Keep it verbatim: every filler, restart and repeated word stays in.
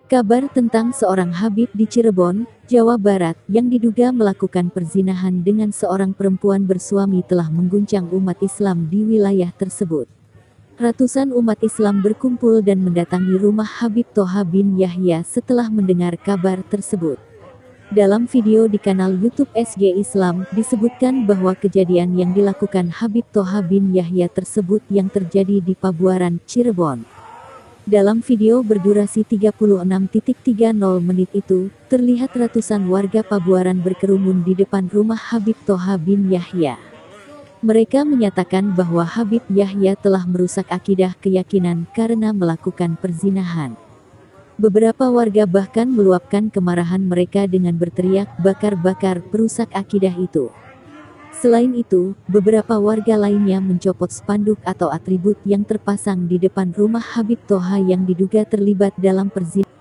Kabar tentang seorang Habib di Cirebon, Jawa Barat, yang diduga melakukan perzinahan dengan seorang perempuan bersuami telah mengguncang umat Islam di wilayah tersebut. Ratusan umat Islam berkumpul dan mendatangi rumah Habib Thoha bin Yahya setelah mendengar kabar tersebut. Dalam video di kanal YouTube S G Islam, disebutkan bahwa kejadian yang dilakukan Habib Thoha bin Yahya tersebut yang terjadi di Pabuaran, Cirebon. Dalam video berdurasi tiga puluh enam titik tiga nol menit itu, terlihat ratusan warga Pabuaran berkerumun di depan rumah Habib Thoha bin Yahya. Mereka menyatakan bahwa Habib Yahya telah merusak akidah keyakinan karena melakukan perzinahan. Beberapa warga bahkan meluapkan kemarahan mereka dengan berteriak, "Bakar-bakar perusak akidah itu!" Selain itu, beberapa warga lainnya mencopot spanduk atau atribut yang terpasang di depan rumah Habib Thoha yang diduga terlibat dalam perzinahan.